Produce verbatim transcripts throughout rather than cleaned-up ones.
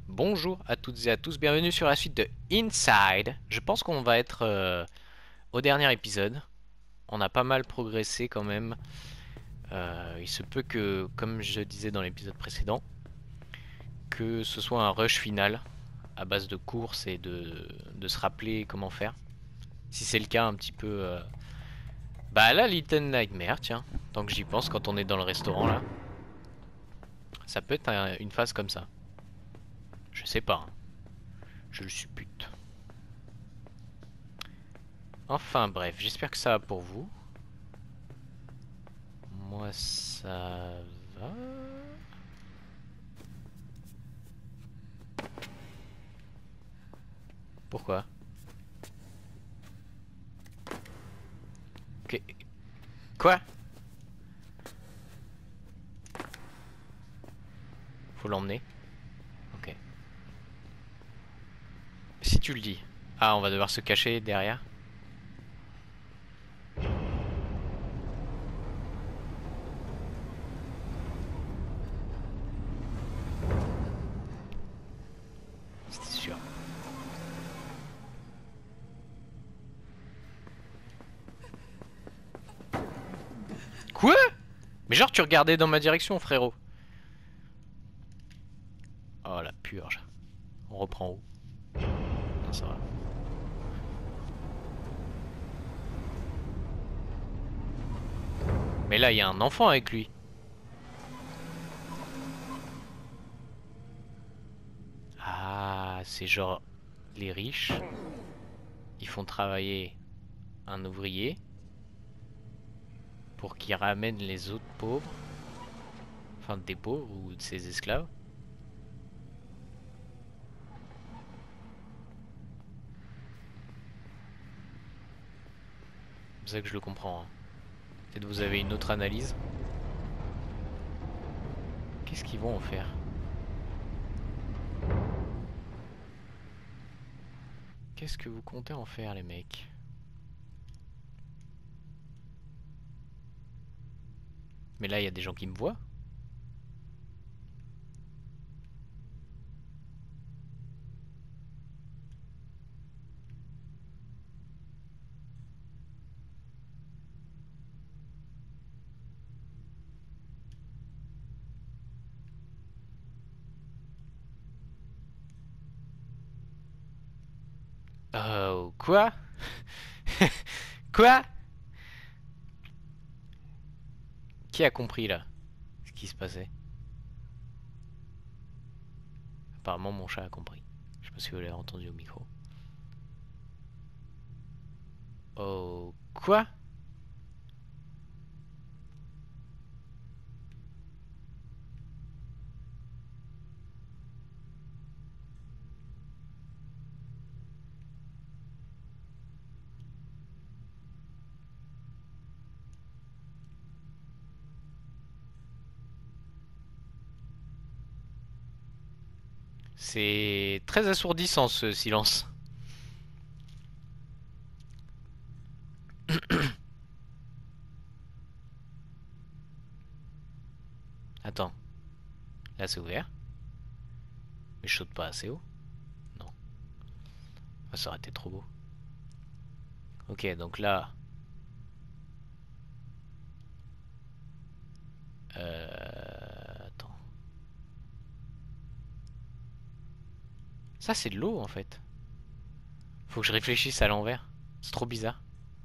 Bonjour à toutes et à tous, bienvenue sur la suite de Inside. Je pense qu'on va être euh, au dernier épisode. On a pas mal progressé quand même. Euh, il se peut que, comme je disais dans l'épisode précédent, que ce soit un rush final à base de courses et de, de se rappeler comment faire. Si c'est le cas un petit peu... euh, Bah là, Little Nightmare, tiens. Tant que j'y pense, quand on est dans le restaurant là. Ça peut être un- une phase comme ça. Je sais pas, hein. Je le suppute. Enfin bref, j'espère que ça va pour vous. Moi, ça va. Pourquoi? Que- Quoi? Faut l'emmener? Ok. Si tu le dis. Ah, on va devoir se cacher derrière. C'était sûr. Quoi? Mais genre, tu regardais dans ma direction, frérot. Oh la purge. On reprend où? Non, ça va. Mais là, il y a un enfant avec lui. Ah, c'est genre les riches. Ils font travailler un ouvrier pour qu'il ramène les autres pauvres. Enfin, des pauvres ou de ses esclaves. C'est ça que je le comprends, hein. Peut-être vous avez une autre analyse. Qu'est-ce qu'ils vont en faire? Qu'est-ce que vous comptez en faire, les mecs? Mais là, il y a des gens qui me voient. Oh, quoi? Quoi? Qui a compris là ce qui se passait? Apparemment, mon chat a compris. Je sais pas si vous l'avez entendu au micro. Oh, quoi? C'est très assourdissant ce silence. Attends, là c'est ouvert. Mais je saute pas assez haut. Non, ah, ça aurait été trop beau. Ok, donc là... Euh... Attends. Ça c'est de l'eau en fait. Faut que je réfléchisse à l'envers. C'est trop bizarre.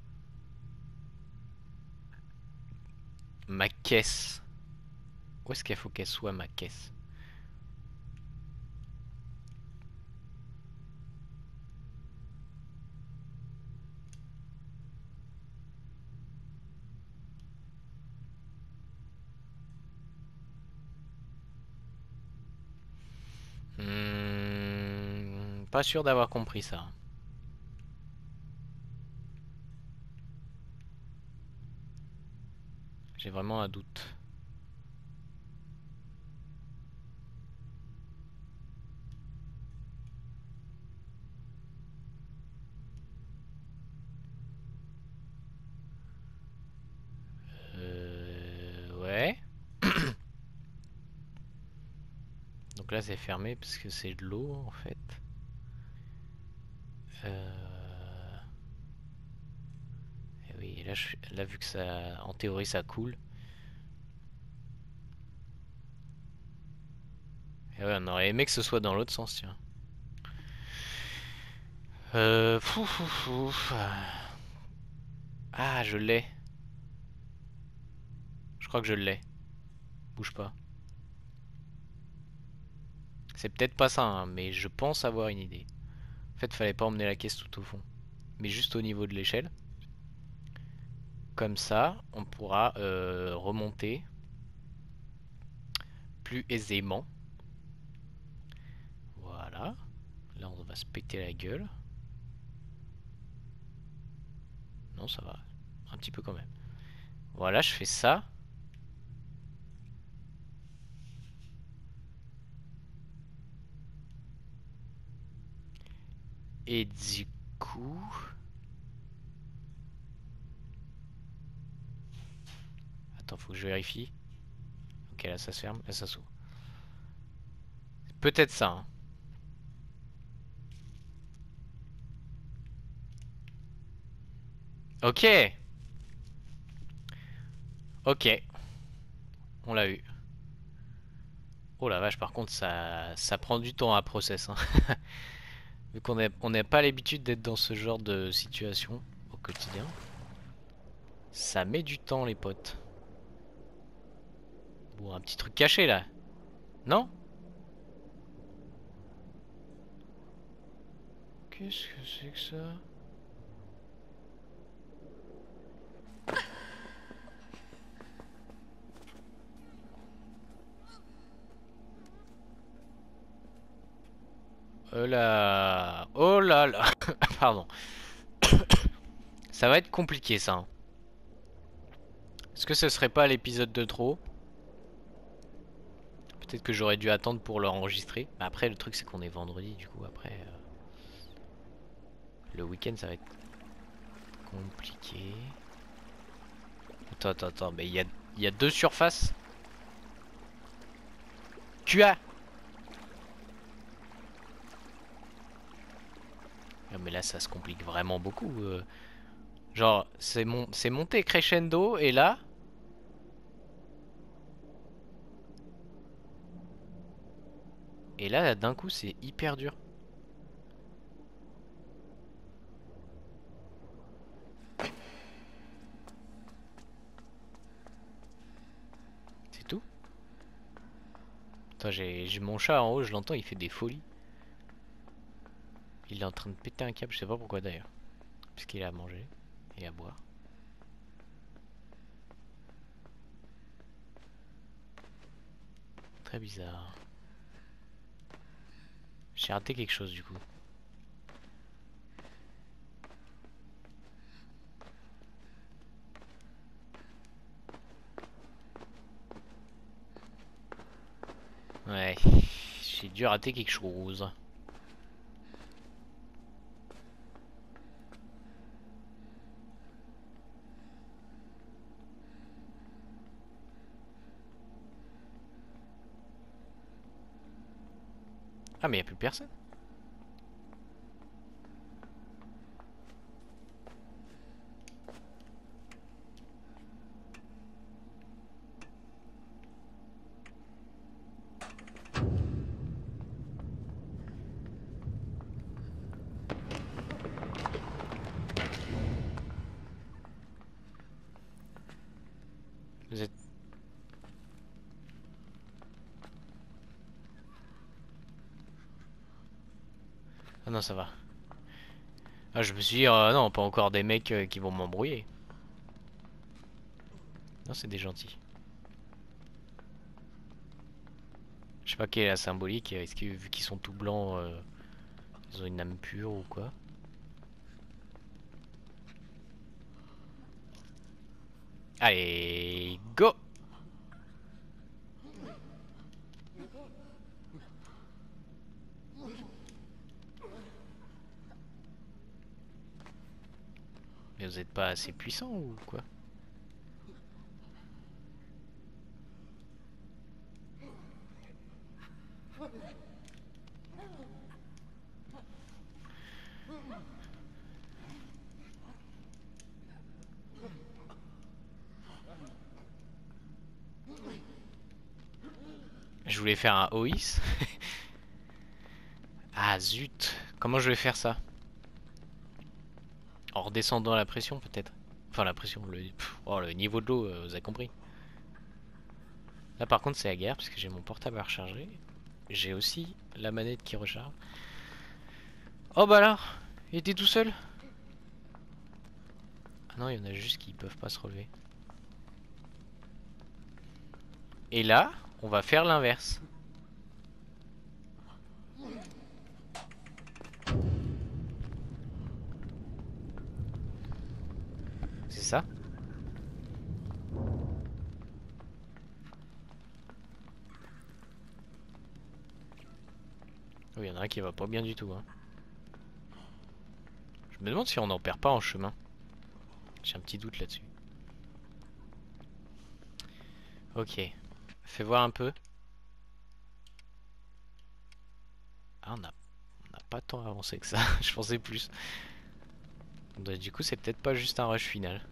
Ma caisse. Où est-ce qu'il faut qu'elle soit ma caisse? Hmm, pas sûr d'avoir compris ça. J'ai vraiment un doute. Euh... Ouais. Donc là c'est fermé parce que c'est de l'eau en fait. Euh... Et oui, là, je... là vu que ça, en théorie ça coule. Et ouais, on aurait aimé que ce soit dans l'autre sens, tiens. Euh... Fou, fou, fou. Ah, je l'ai. Je crois que je l'ai. Bouge pas. C'est peut-être pas ça, hein, mais je pense avoir une idée. En fait, fallait pas emmener la caisse tout au fond, mais juste au niveau de l'échelle. Comme ça, on pourra euh, remonter plus aisément. Voilà. Là, on va se péter la gueule. Non, ça va. Un petit peu quand même. Voilà, je fais ça. Et du coup... Attends, faut que je vérifie. Ok, là, ça se ferme. Là, ça s'ouvre. Peut-être ça, hein. Ok. Ok. On l'a eu. Oh la vache, par contre, ça, ça prend du temps à process, hein. Vu qu'on n'a on n'a pas l'habitude d'être dans ce genre de situation au quotidien. Ça met du temps, les potes. Bon, un petit truc caché, là. Non? Qu'est-ce que c'est que ça? Oh là... Oh là là. Pardon. Ça va être compliqué, ça, hein. Est-ce que ce serait pas l'épisode de trop? Peut-être que j'aurais dû attendre pour l'enregistrer. Mais après, le truc, c'est qu'on est vendredi, du coup, après... euh, le week-end, ça va être compliqué. Attends, attends, attends. Mais il y a, il y a deux surfaces. Q A. Ah, mais là, ça se complique vraiment beaucoup. euh. Genre, c'est mon... c'est monté crescendo, et là... Et là, d'un coup, c'est hyper dur. C'est tout? Attends, j'ai j'ai mon chat en haut, je l'entends, il fait des folies. Il est en train de péter un câble, je sais pas pourquoi d'ailleurs. Puisqu'il a à manger et à boire. Très bizarre. J'ai raté quelque chose du coup. Ouais, j'ai dû rater quelque chose. Ah mais y a plus personne. Vous êtes... Ah non, ça va. Ah, je me suis dit, euh, non, pas encore des mecs euh, qui vont m'embrouiller. Non, c'est des gentils. Je sais pas quelle est la symbolique. Est-ce que vu qu'ils sont tout blancs, euh, ils ont une âme pure ou quoi? Allez, go! Mais vous êtes pas assez puissant ou quoi? voulais faire un O I S. Ah zut. Comment je vais faire ça? En redescendant la pression peut-être. Enfin la pression, le, pff, oh, le niveau de l'eau, euh, vous avez compris. Là par contre c'est la guerre parce que j'ai mon portable à recharger. J'ai aussi la manette qui recharge. Oh bah là, il était tout seul. Ah non, il y en a juste qui peuvent pas se relever. Et là, on va faire l'inverse. C'est ça? Oui, il y en a un qui va pas bien du tout. Hein. Je me demande si on n'en perd pas en chemin. J'ai un petit doute là-dessus. Ok. Fais voir un peu. Ah, on a, on a pas tant avancé que ça. Je pensais plus. Donc, du coup, c'est peut-être pas juste un rush final.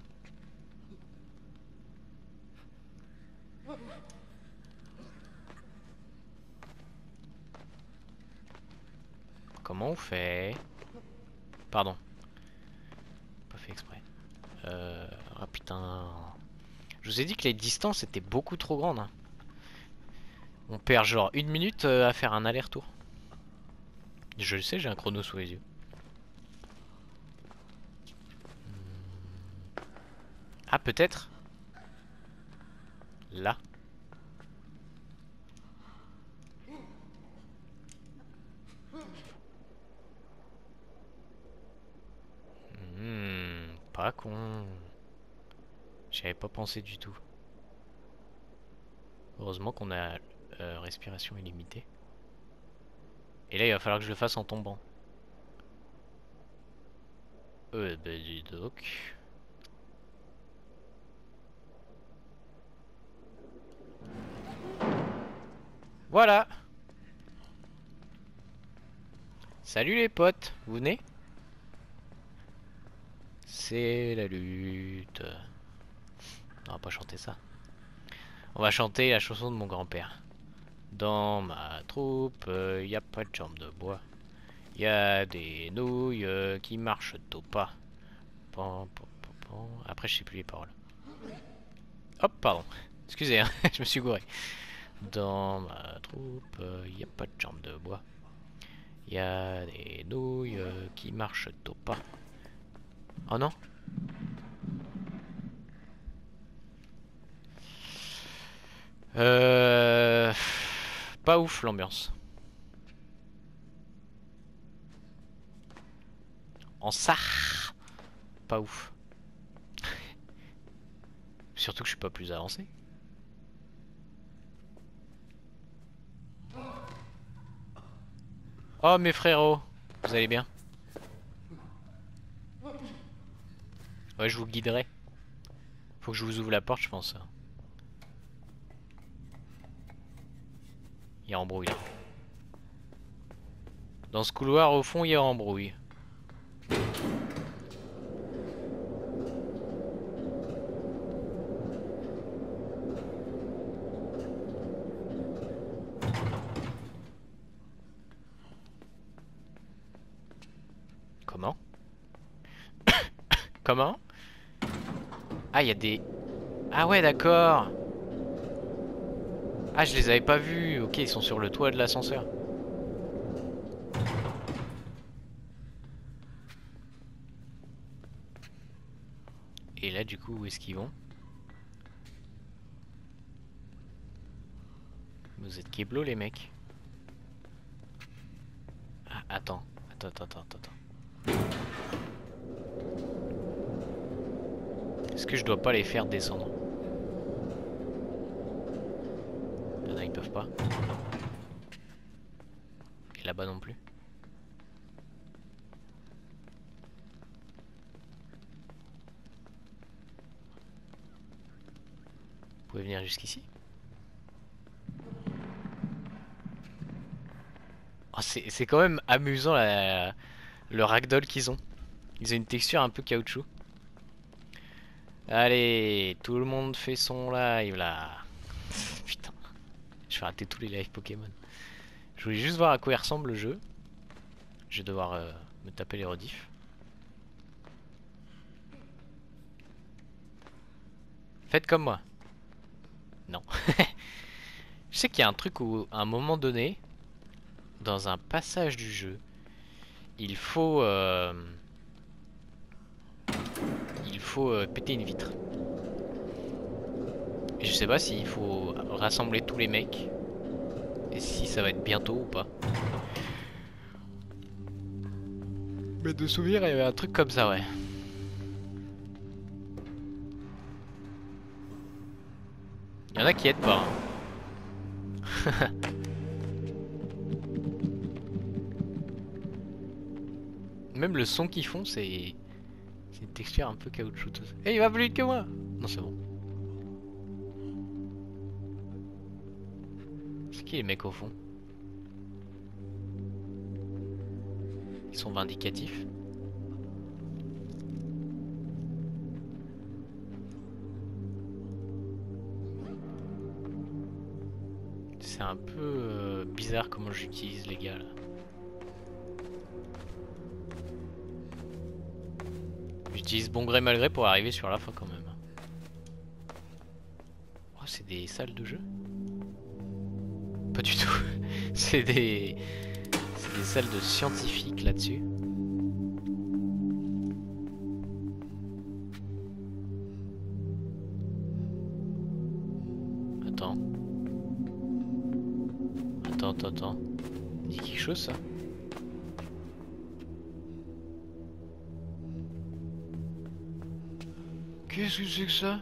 Comment on fait? Pardon. Pas fait exprès. Euh... Ah putain. Je vous ai dit que les distances étaient beaucoup trop grandes. Hein. On perd genre une minute euh, à faire un aller-retour. Je le sais, j'ai un chrono sous les yeux. Ah, peut-être là. Hmm, pas con. J'y avais pas pensé du tout. Heureusement qu'on a euh, respiration illimitée. Et là, il va falloir que je le fasse en tombant. Euh, bah dis donc. Voilà. Salut les potes, vous venez? C'est la lutte. On va pas chanter ça. On va chanter la chanson de mon grand-père. Dans ma troupe, il euh, y a pas de jambes de bois. Il y a des nouilles euh, qui marchent au pas. Pan, pan, pan, pan. Après, je sais plus les paroles. Hop, pardon. Excusez, hein, je me suis gouré. Dans ma troupe, il euh, y a pas de jambes de bois. Il y a des nouilles euh, qui marchent au pas. Oh non. Euh... Pas ouf l'ambiance. En Sarre. Pas ouf. Surtout que je suis pas plus avancé. Oh mes frérots, vous allez bien? Ouais, je vous guiderai. Faut que je vous ouvre la porte, je pense. Il y a embrouille là. Dans ce couloir au fond, il y a embrouille. Comment? Comment? Ah, il y a des... Ah ouais, d'accord. Ah, je les avais pas vus. Ok, ils sont sur le toit de l'ascenseur. Et là, du coup, où est-ce qu'ils vont? Vous êtes keblo, les mecs. Ah, attends. Attends, attends, attends, attends. Est-ce que je dois pas les faire descendre? Il y en a, ils peuvent pas. Et là-bas non plus. Vous pouvez venir jusqu'ici? Oh, c'est quand même amusant la, le ragdoll qu'ils ont. Ils ont une texture un peu caoutchouc. Allez, tout le monde fait son live là. Putain. Je vais rater tous les lives Pokémon. Je voulais juste voir à quoi il ressemble le jeu. Je vais devoir euh, me taper les rediffs. Faites comme moi. Non. Je sais qu'il y a un truc où, à un moment donné, dans un passage du jeu, il faut... Euh, il faut euh, péter une vitre. Et je sais pas s'il faut rassembler tous les mecs. Et si ça va être bientôt ou pas. Mais de souvenir, il y avait un truc comme ça, ouais. Il y en a qui aident pas. Hein. Même le son qu'ils font, c'est... C'est une texture un peu caoutchouteuse. Eh, il va plus vite que moi! Non, c'est bon. C'est qui les mecs au fond? Ils sont vindicatifs. C'est un peu euh, bizarre comment j'utilise les gars là. J'utilise bon gré mal gré pour arriver sur la fin quand même. Oh, c'est des salles de jeu? Pas du tout. C'est des... C'est des salles de scientifiques là-dessus. Attends. Attends, attends, attends. Il dit quelque chose ça? Qu'est-ce que c'est que ça?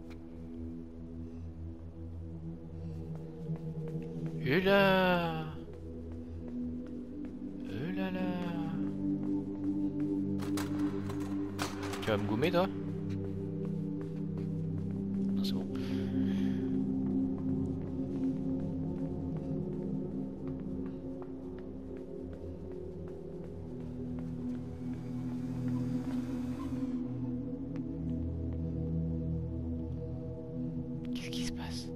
Et là! Oh là là! Tu vas me goumer toi? Non, c'est bon. Qu'est-ce qui se passe?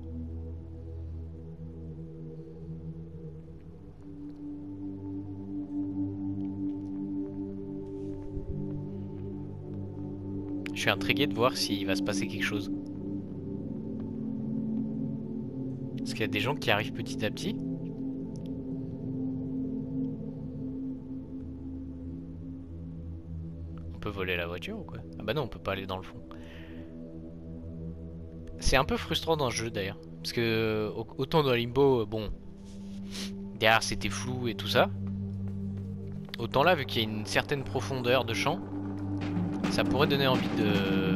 Je suis intrigué de voir s'il va se passer quelque chose. Parce qu'il y a des gens qui arrivent petit à petit. On peut voler la voiture ou quoi? Ah bah non, on peut pas aller dans le fond. C'est un peu frustrant dans le jeu d'ailleurs. Parce que autant dans Limbo, bon, derrière c'était flou et tout ça. Autant là, vu qu'il y a une certaine profondeur de champ, ça pourrait donner envie de...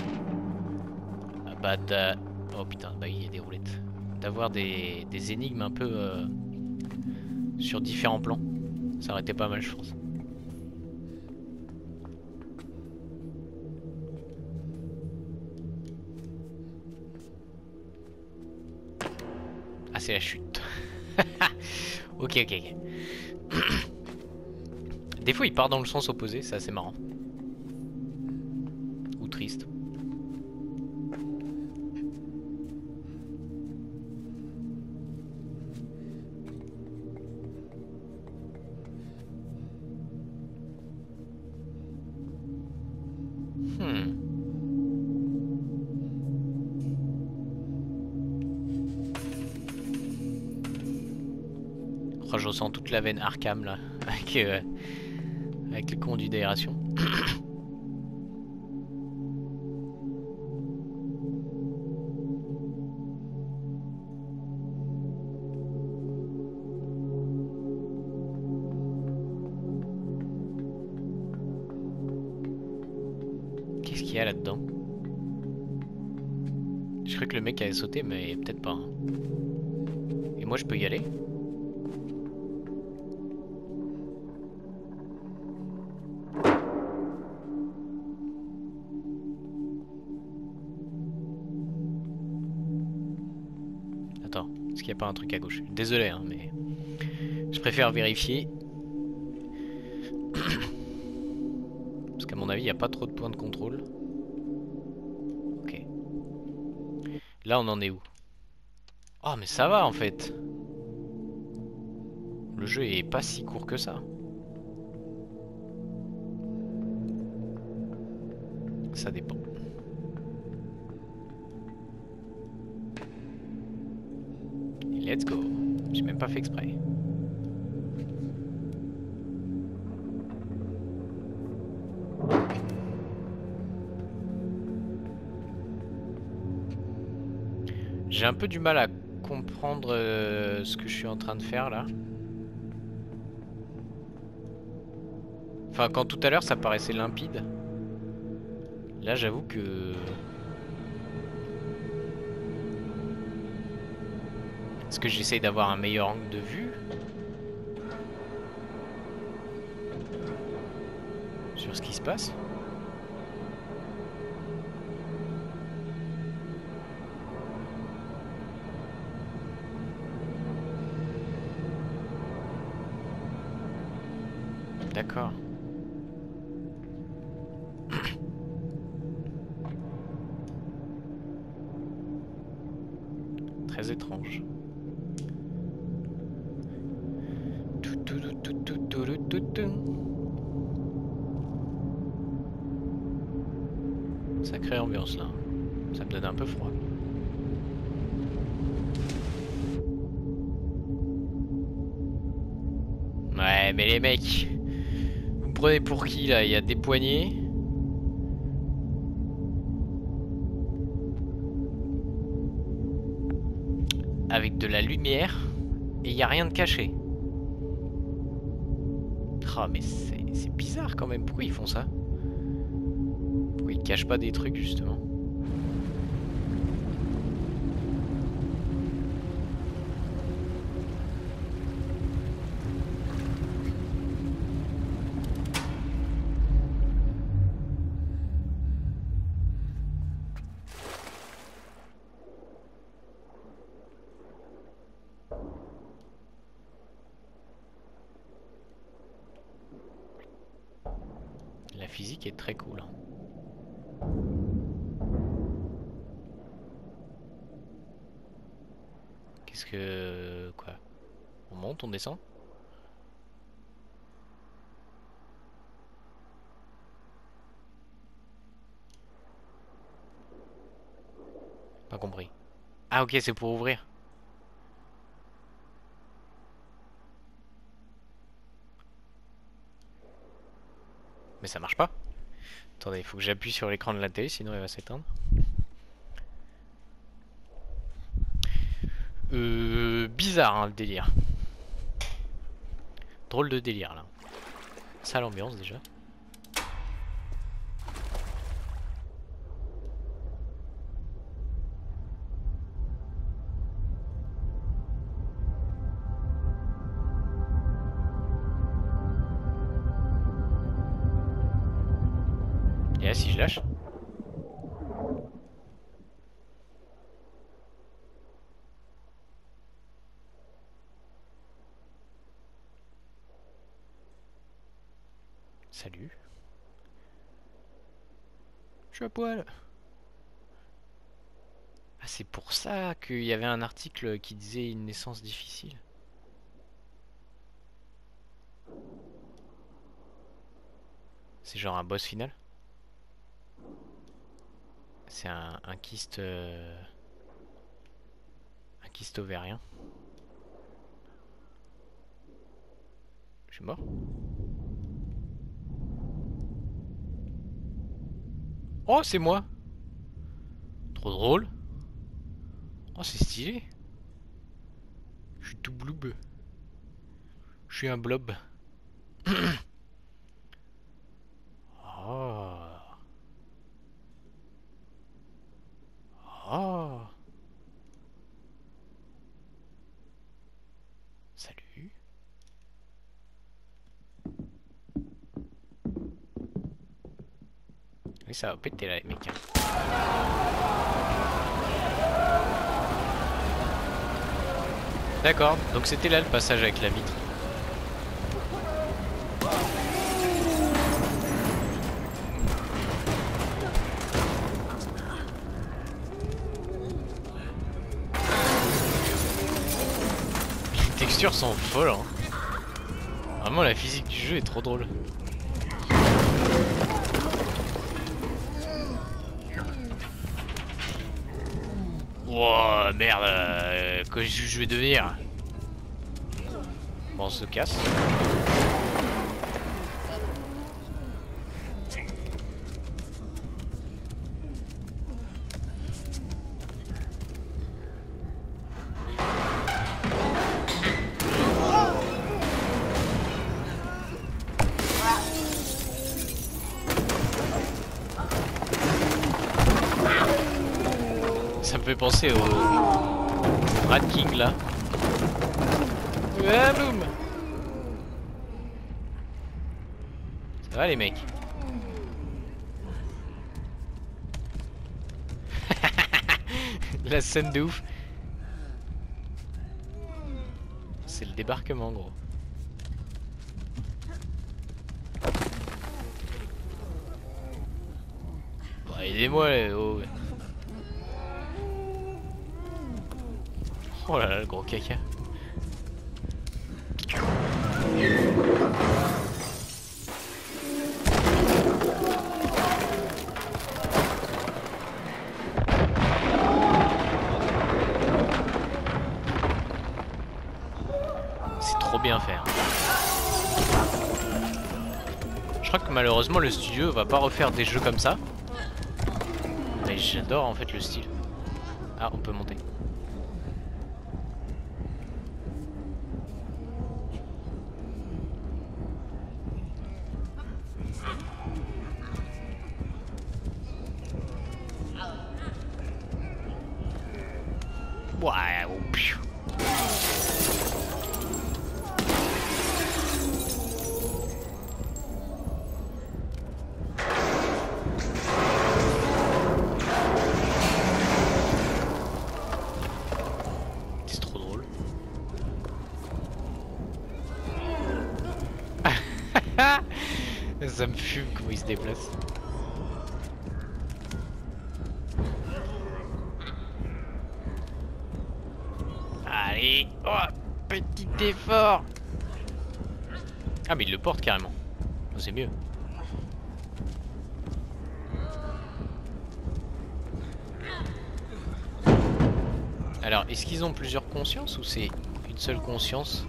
Bah, d'a... Oh putain, bah il y a des roulettes. D'avoir des... des énigmes un peu euh... sur différents plans. Ça aurait été pas mal, je pense. Ah, c'est la chute. Ok, ok, ok. Des fois, il part dans le sens opposé, c'est assez marrant. Ou triste. Hmm. Oh, je ressens toute la veine Arkham là, avec, euh, avec le conduit d'aération. Qu'est-ce qu'il y a là-dedans? Je croyais que le mec allait sauter, mais peut-être pas. Hein. Et moi, je peux y aller? Attends, est-ce qu'il n'y a pas un truc à gauche? Désolé, hein, mais je préfère vérifier. Parce qu'à mon avis, il n'y a pas trop de points de contrôle. Ok. Là, on en est où? Oh mais ça va en fait. Le jeu est pas si court que ça. Ça dépend. Et let's go. J'ai même pas fait exprès. J'ai un peu du mal à comprendre euh, ce que je suis en train de faire là. Enfin, quand tout à l'heure ça paraissait limpide. Là, j'avoue que... Est-ce que j'essaye d'avoir un meilleur angle de vue sur ce qui se passe? D'accord. Très étrange. Sacrée ambiance là. Ça me donne un peu froid. Ouais, mais les mecs, vous me prenez pour qui là? Il y a des poignées. Avec de la lumière. Et il n'y a rien de caché. Ah, mais c'est bizarre quand même. Pourquoi ils font ça? Pourquoi ils cachent pas des trucs justement? La physique est très cool. Qu'est-ce que... Quoi? On monte, on descend? Pas compris. Ah ok, c'est pour ouvrir. Mais ça marche pas. Attendez, il faut que j'appuie sur l'écran de la télé, sinon elle va s'éteindre. Euh... Bizarre hein, le délire. Drôle de délire là. Ça l'ambiance déjà. Et là si je lâche? Salut. Je suis à poil. Ah c'est pour ça qu'il y avait un article qui disait une naissance difficile. C'est genre un boss final? C'est un, un kyste... Euh, un kyste ovarien. Je suis mort? Oh, c'est moi! Trop drôle! Oh, c'est stylé! Je suis tout bloub. Je suis un blob. Oh! Oh! Salut! Oui, ça va péter là, les mecs. D'accord, donc c'était là le passage avec la vitre. textures sont folles, hein. Vraiment la physique du jeu est trop drôle. Wow, merde, euh, que je, je vais devenir. Bon, on se casse. Ça me fait penser au Rat King là. Ah, boum. Ça va les mecs? La scène de ouf. C'est le débarquement gros. Bon, aidez-moi les... oh. Oh là là, le gros caca. C'est trop bien fait. Hein. Je crois que malheureusement le studio va pas refaire des jeux comme ça. Mais j'adore en fait le style. Ah, on peut monter. Ouais, oh, piou. C'est trop drôle. Ça me fume comment il se déplace. Allez, oh, petit effort. Ah mais il le porte carrément. C'est mieux. Alors, est-ce qu'ils ont plusieurs consciences ou c'est une seule conscience?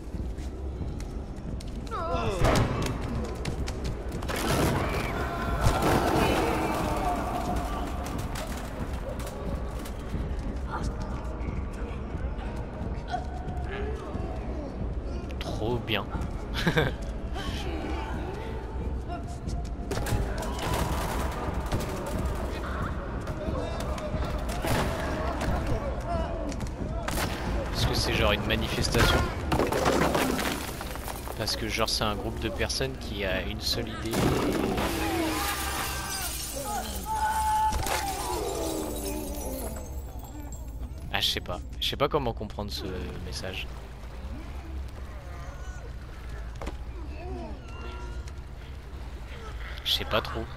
Trop bien. Est-ce que c'est genre une manifestation? Parce que genre c'est un groupe de personnes qui a une seule idée. Ah je sais pas. Je sais pas comment comprendre ce message. Je sais pas trop.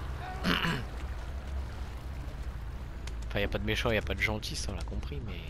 Enfin y a pas de méchant, y a pas de gentil, ça on l'a compris mais...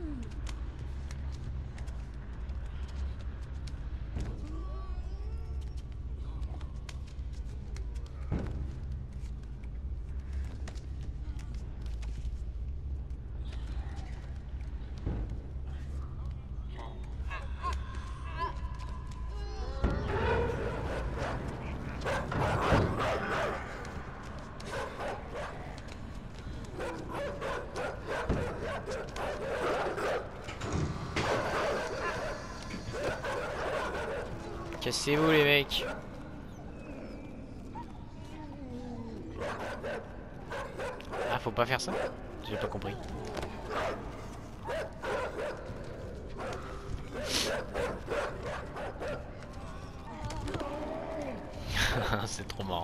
Cassez-vous les mecs. Ah faut pas faire ça? J'ai pas compris. C'est trop marrant.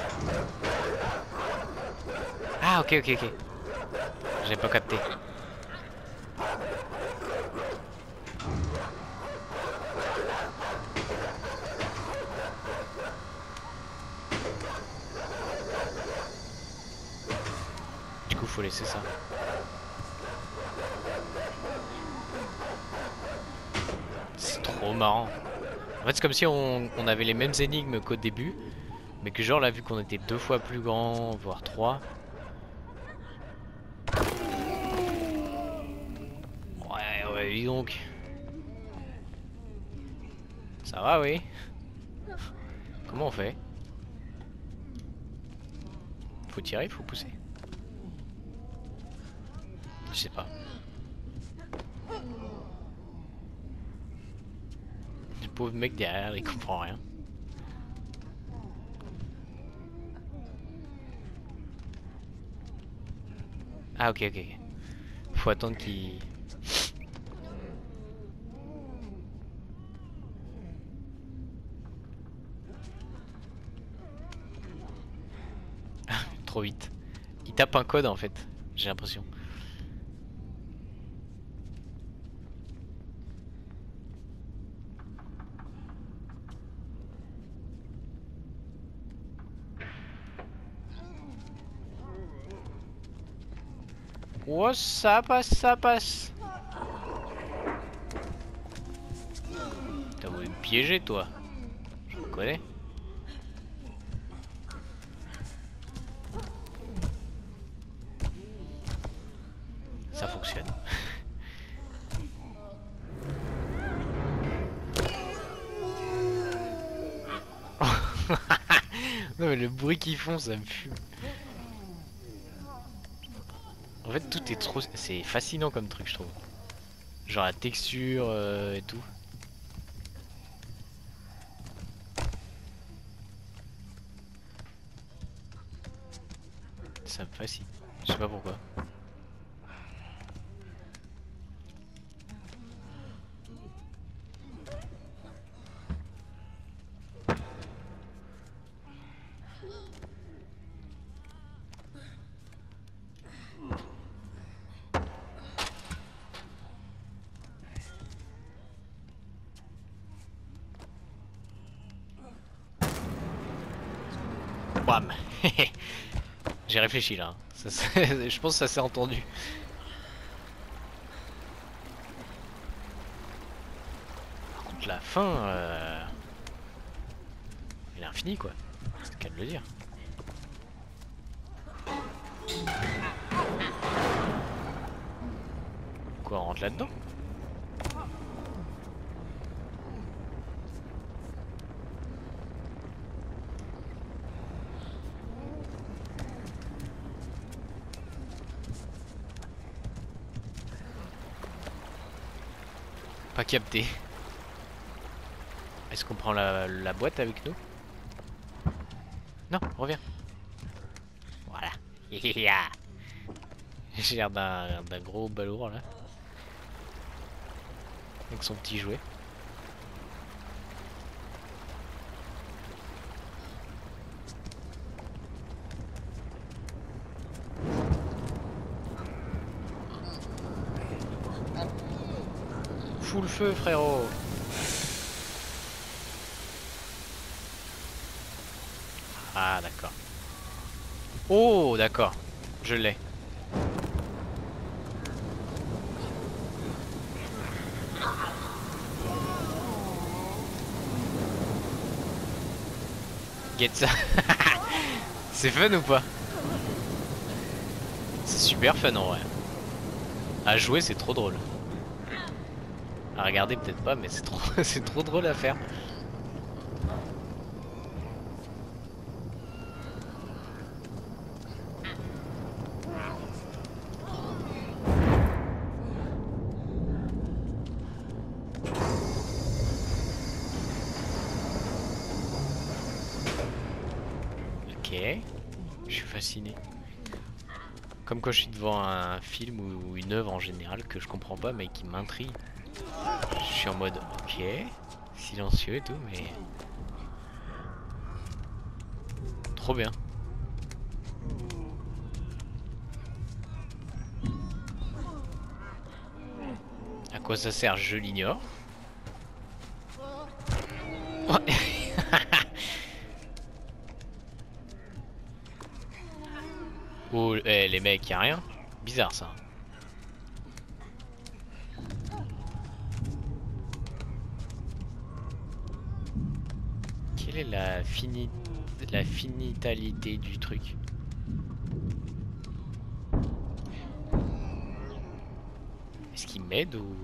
Ah ok ok ok. J'ai pas capté. Du coup faut laisser ça. C'est trop trop marrant. En fait, c'est comme si on, on avait les mêmes énigmes qu'au début, mais que genre là, vu qu'on était deux fois plus grand, voire trois. Ouais, ouais, dis donc. Ça va, oui. Comment on fait? Faut tirer, faut pousser. Je sais pas. Le pauvre mec derrière, il comprend rien. Ah ok ok ok. Faut attendre qu'il... Trop vite. Il tape un code en fait, j'ai l'impression. Oh ça passe, ça passe. T'as voulu me piéger toi. Je me connais. Ça fonctionne. Non mais le bruit qu'ils font ça me fume. En fait tout est trop... C'est fascinant comme truc je trouve. Genre la texture euh, et tout. Ça me fascine. Je sais pas pourquoi. Bam. J'ai réfléchi là. Ça, je pense que ça s'est entendu. Par contre la fin... Euh... Elle est infinie quoi. C'est le cas de le dire. Quoi, on rentre là-dedans? Pas capté. Est-ce qu'on prend la, la boîte avec nous? Non, reviens. Voilà. J'ai l'air d'un d'un gros balourd là. Avec son petit jouet. Fous le feu frérot. Ah d'accord. Oh d'accord. Je l'ai. Get ça. C'est fun ou pas? C'est super fun en vrai. À jouer c'est trop drôle. À regarder peut-être pas mais c'est trop c'est trop drôle à faire. Ok. Je suis fasciné. Comme quand je suis devant un film ou une œuvre en général que je comprends pas mais qui m'intrigue. Je suis en mode ok, silencieux et tout mais... Trop bien. À quoi ça sert, je l'ignore. Oh, eh, les mecs, y'a rien. Bizarre ça. Quelle est la fini... la finitalité du truc? Est-ce qu'il m'aide ou...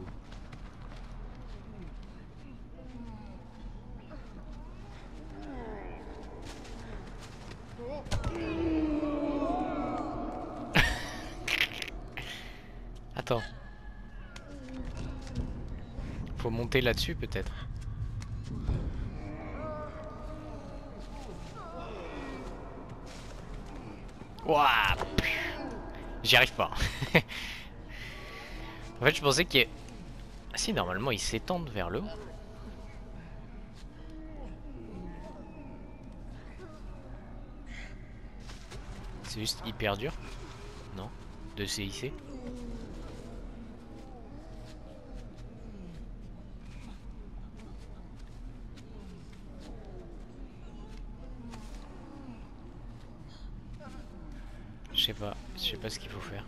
Attends. Faut monter là-dessus peut-être. Ouah, j'y arrive pas. En fait je pensais qu'il y a... Ah si, normalement ils s'étendent vers le haut. C'est juste hyper dur. Non? De C I C. Je sais pas, je sais pas ce qu'il faut faire.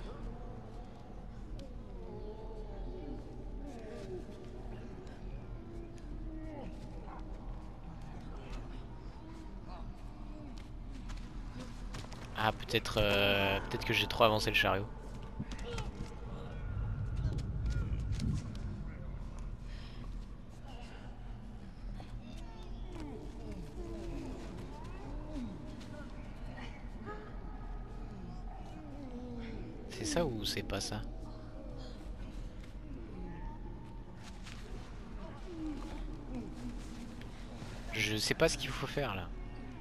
Ah peut-être euh, peut-être que j'ai trop avancé le chariot. C'est ça ou c'est pas ça? Je sais pas ce qu'il faut faire là.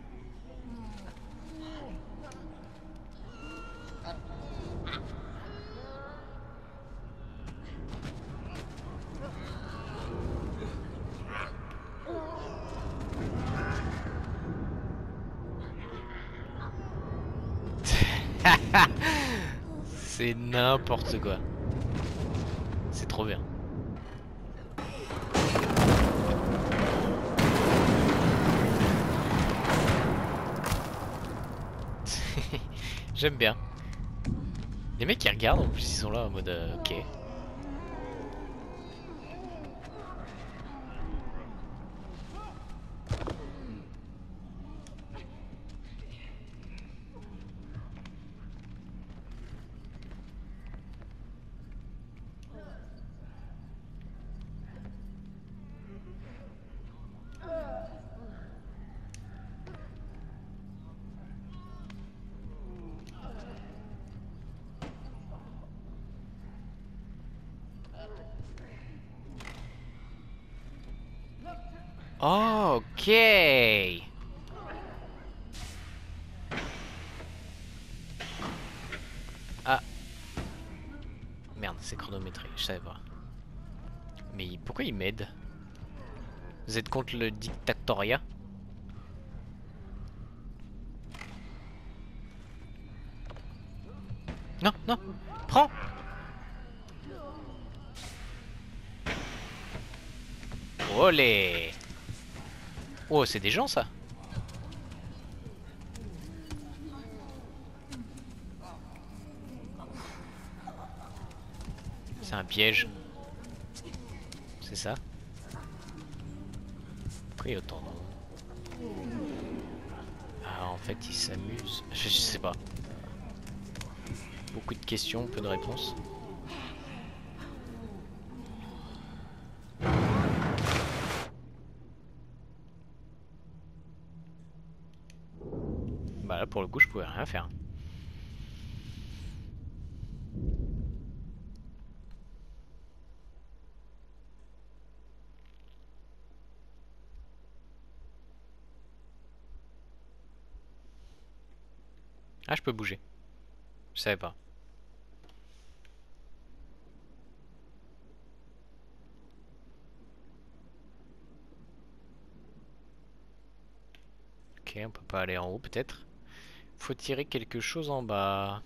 C'est n'importe quoi. C'est trop bien. J'aime bien. Les mecs qui regardent en plus ils sont là en mode euh, ok. Ok. Ah. Merde, c'est chronométré, je savais pas. Mais pourquoi il m'aide? Vous êtes contre le dictatoriat? Non, non, prends. Olé. Oh, c'est des gens ça. C'est un piège. C'est ça. Pourquoi il y a autant de... Ah, en fait, ils s'amusent. Je, je sais pas. Beaucoup de questions, peu de réponses. Bah là, pour le coup, je pouvais rien faire. Ah, je peux bouger. Je savais pas. Ok, on peut pas aller en haut peut-être. Faut tirer quelque chose en bas.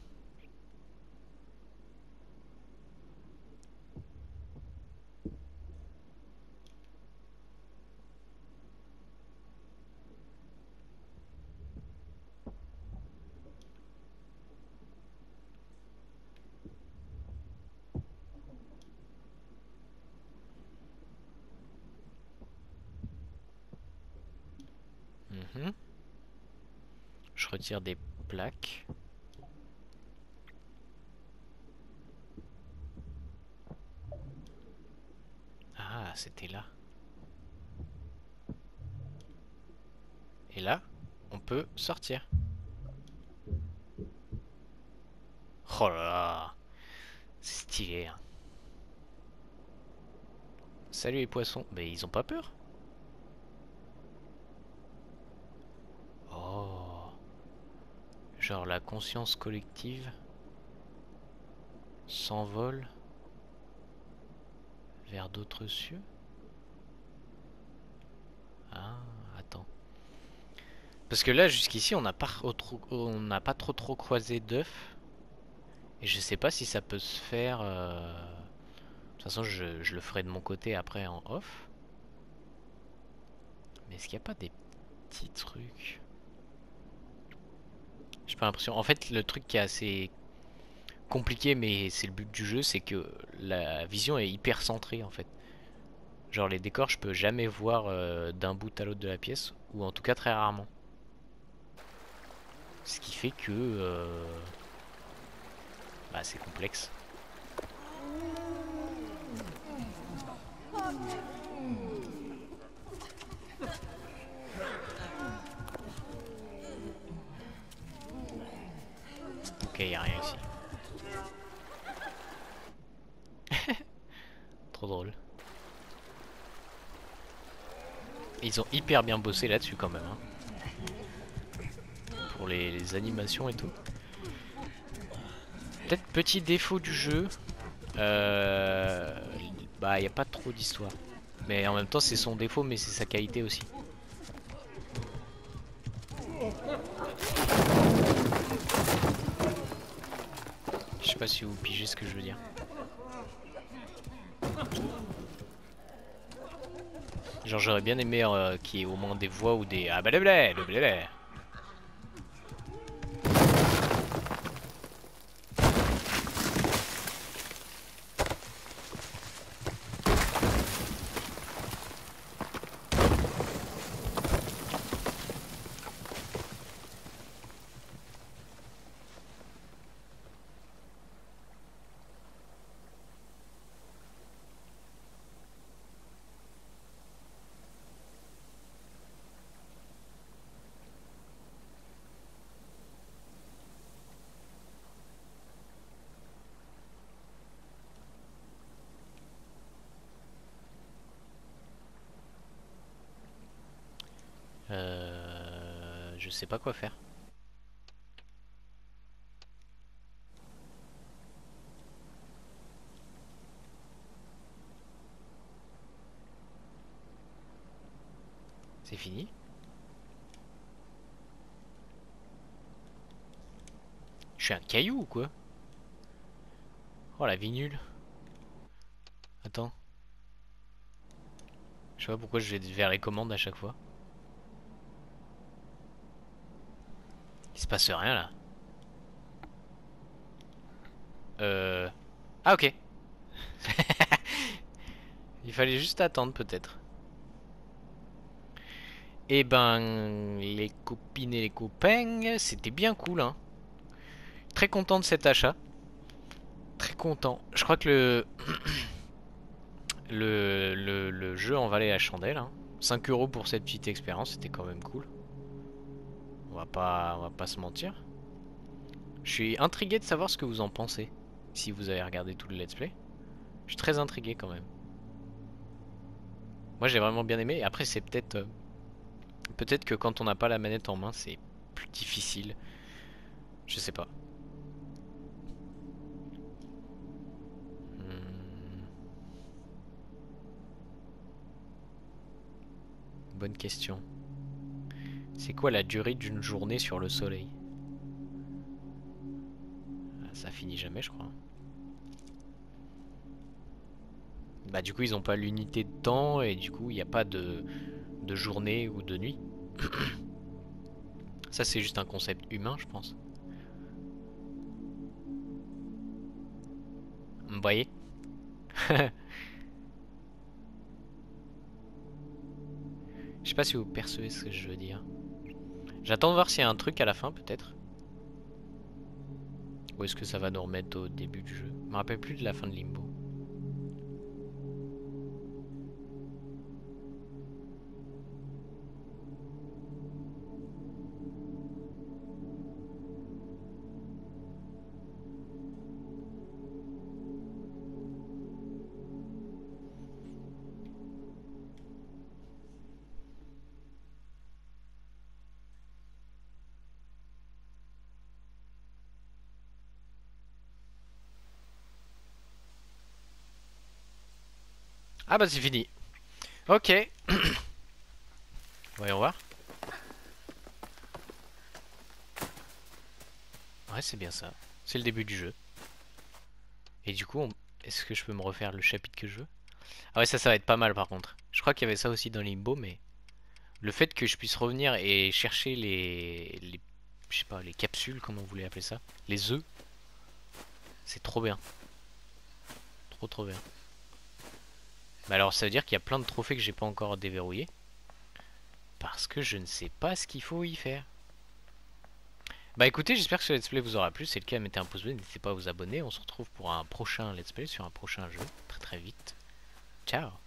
Mhm. Je retire des plaques. Ah, c'était là. Et là, on peut sortir. Oh là là, c'est stylé. Hein. Salut les poissons. Mais ils ont pas peur? Oh. Genre la conscience collective s'envole vers d'autres cieux. Ah, attends. Parce que là, jusqu'ici, on n'a pas, on n'a pas trop trop croisé d'œufs. Et je sais pas si ça peut se faire... euh, De toute façon, je, je le ferai de mon côté après en off. Mais est-ce qu'il n'y a pas des petits trucs? J'ai pas l'impression. En fait, le truc qui est assez compliqué, mais c'est le but du jeu, c'est que la vision est hyper centrée en fait. Genre les décors, je peux jamais voir euh, d'un bout à l'autre de la pièce, ou en tout cas très rarement. Ce qui fait que euh, bah, c'est complexe. Ok, y a rien ici. Trop drôle. Ils ont hyper bien bossé là-dessus quand même. Hein. Pour les, les animations et tout. Peut-être petit défaut du jeu. Euh, bah, y a pas trop d'histoire. Mais en même temps, c'est son défaut, mais c'est sa qualité aussi. Je sais pas si vous pigez ce que je veux dire. Genre, j'aurais bien aimé euh, qu'il y ait au moins des voix ou des... Ah bah le blé, le blé. Euh... Je sais pas quoi faire. C'est fini? Je suis un caillou ou quoi? Oh la vie nulle. Attends. Je sais pas pourquoi je vais vers les commandes à chaque fois. Il se passe rien là. Euh... Ah ok. Il fallait juste attendre peut-être. Eh ben, les copines et les copains, c'était bien cool hein. Très content de cet achat. Très content. Je crois que le... le, le, le jeu en valait la chandelle. Hein. cinq euros pour cette petite expérience, c'était quand même cool. On va pas, on va pas se mentir. Je suis intrigué de savoir ce que vous en pensez. Si vous avez regardé tout le let's play. Je suis très intrigué quand même. Moi j'ai vraiment bien aimé. Après c'est peut-être... Euh, peut-être que quand on n'a pas la manette en main c'est plus difficile. Je sais pas. Hmm. Bonne question. C'est quoi la durée d'une journée sur le soleil? Ça finit jamais je crois. Bah du coup ils ont pas l'unité de temps et du coup il n'y a pas de, de journée ou de nuit. Ça c'est juste un concept humain je pense. Vous voyez? Je sais pas si vous percevez ce que je veux dire. J'attends de voir s'il y a un truc à la fin peut-être. Ou est-ce que ça va nous remettre au début du jeu? Je me rappelle plus de la fin de Limbo. Ah bah c'est fini. Ok. Voyons voir. Ouais, c'est bien ça. C'est le début du jeu. Et du coup, on... est-ce que je peux me refaire le chapitre que je veux? Ah ouais, ça, ça va être pas mal par contre. Je crois qu'il y avait ça aussi dans Limbo, mais le fait que je puisse revenir et chercher les, les... je sais pas, les capsules, comment vous voulez appeler ça, les œufs, c'est trop bien. Trop trop bien. Bah alors ça veut dire qu'il y a plein de trophées que j'ai pas encore déverrouillés. Parce que je ne sais pas ce qu'il faut y faire. Bah écoutez, j'espère que ce let's play vous aura plu. Si c'est le cas, mettez un pouce bleu, n'hésitez pas à vous abonner. On se retrouve pour un prochain let's play sur un prochain jeu très très vite. Ciao.